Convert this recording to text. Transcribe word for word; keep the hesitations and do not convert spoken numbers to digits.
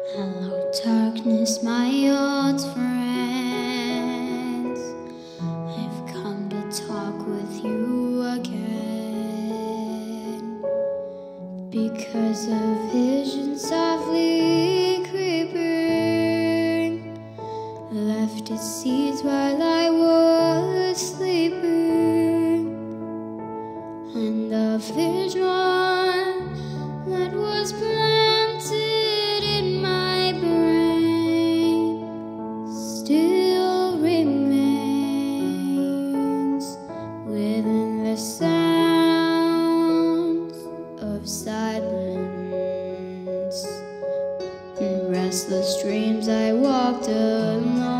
Hello, darkness, my old friend. I've come to talk with you again, because a vision softly creeping left its seeds while I was sleeping, and the vision that was planted in my brain still remains within the sounds of silence. In restless dreams I walked alone,